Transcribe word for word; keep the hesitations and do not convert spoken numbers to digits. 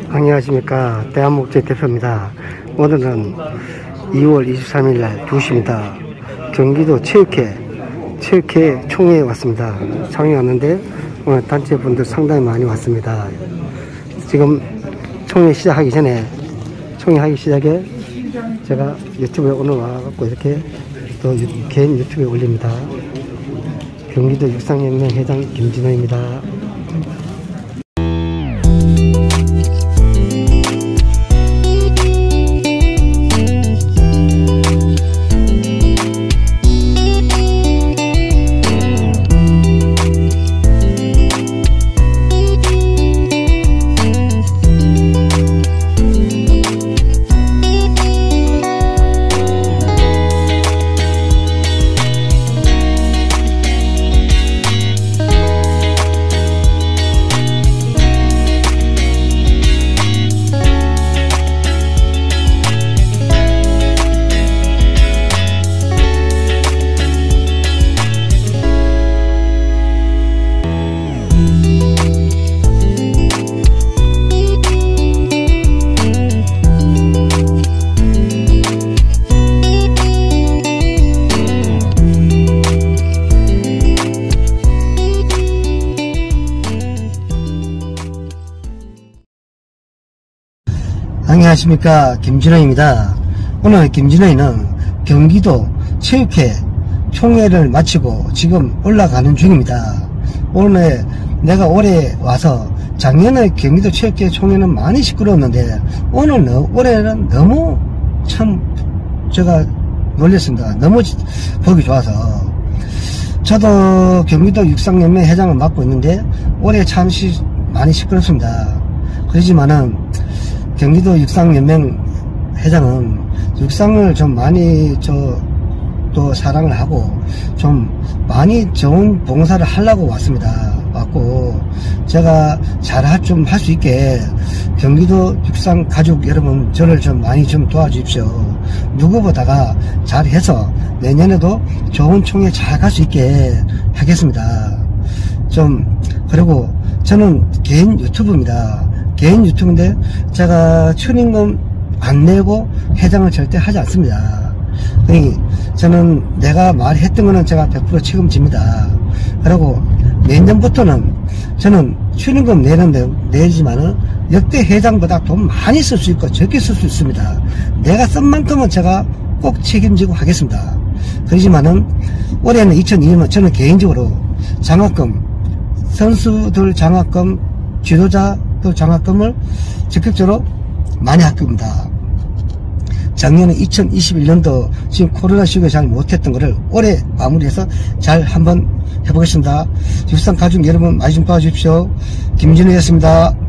안녕하십니까. 대한목재 대표입니다. 오늘은 이월 이십삼일 날 두 시입니다. 경기도 체육회 체육회 총회에 왔습니다. 총회에 왔는데 오늘 단체분들 상당히 많이 왔습니다. 지금 총회 시작하기 전에 총회 하기 시작에 제가 유튜브에 오늘 와갖고 이렇게 또 유, 개인 유튜브에 올립니다. 경기도 육상연맹 회장 김진호입니다. 안녕하십니까. 김진호입니다. 오늘 김진호는 경기도 체육회 총회를 마치고 지금 올라가는 중입니다. 오늘 내가 올해 와서 작년에 경기도 체육회 총회는 많이 시끄러웠는데 오늘 올해는 너무 참 제가 놀랐습니다. 너무 보기 좋아서. 저도 경기도 육상연맹 회장을 맡고 있는데 올해 참 시, 많이 시끄럽습니다. 그렇지만은 경기도 육상연맹 회장은 육상을 좀 많이 저 또 사랑을 하고 좀 많이 좋은 봉사를 하려고 왔습니다. 왔고 제가 잘 좀 할 수 있게 경기도 육상 가족 여러분 저를 좀 많이 좀 도와주십시오. 누구보다가 잘해서 내년에도 좋은 총회 잘 갈 수 있게 하겠습니다. 좀 그리고 저는 개인 유튜브입니다. 개인 유튜브인데 제가 출연금 안 내고 회장을 절대 하지 않습니다. 그러니 저는 내가 말했던 거는 제가 백 퍼센트 책임집니다. 그리고 내년부터는 저는 출연금 내는데 내지만은 역대 회장보다 돈 많이 쓸 수 있고 적게 쓸 수 있습니다. 내가 쓴 만큼은 제가 꼭 책임지고 하겠습니다. 그렇지만은 올해는 이천이년 저는 개인적으로 장학금, 선수들 장학금, 지도자들 장학금을 적극적으로 많이 아낍니다. 작년에 이천이십일년도 지금 코로나 시국에 잘 못했던 거를 올해 마무리해서 잘 한번 해보겠습니다. 육상 가족 여러분 많이 좀 도와주십시오. 김진우였습니다.